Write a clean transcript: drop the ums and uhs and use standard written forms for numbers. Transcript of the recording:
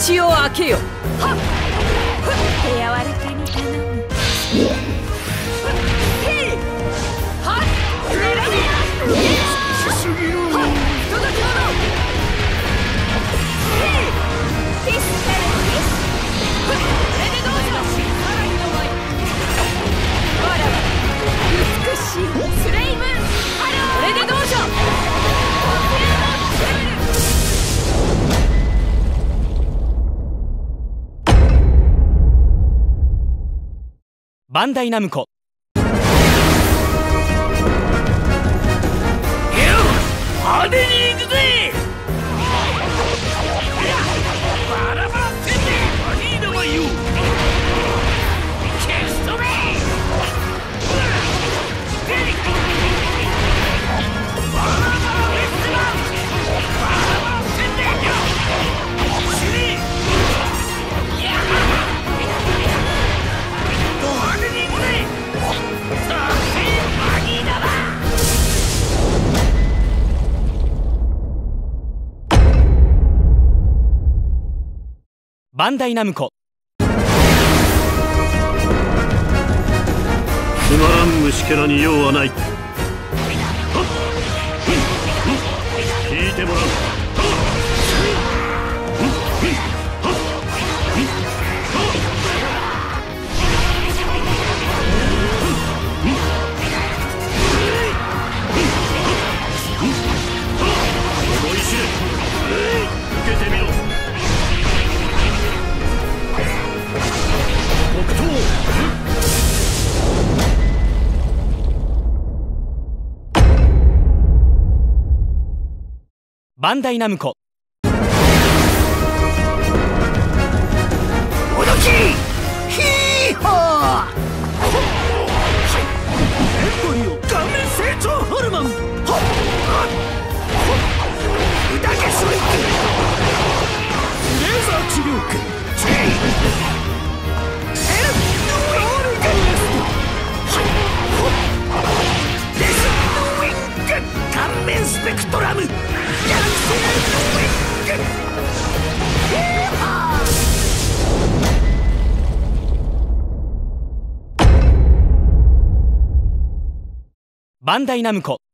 道を開けよ。はっ、 手柔らかに頼む。 はっ、 すぎる。 はっ、不届き者。 ピスタルです。 これでどうじゃ。さらにの舞。わらわ美しいスレイブンハロー。これでどうじゃ。 バンダイナムコ。 派手に行くぜ。バラバラせんでいいのも言う。消し止め。バラバラフェスティバル。バラバラせんでよ。死ね。派手に行くぜ。さあマギーだな。 バンダイナムコ。 つまらん虫けらに用はない。聞いてもらう。思い知れ。受けてみろ。北東。 バンダイナムコ。 おどきヒーハー。エントリオ顔面成長ホルモン。腕毛スイッチ。レーザー治療器チェイン。ロールガンレスト。デスウィング顔面スペクトラム。逆性ウィング。ヒーハー。 バンダイナムコ。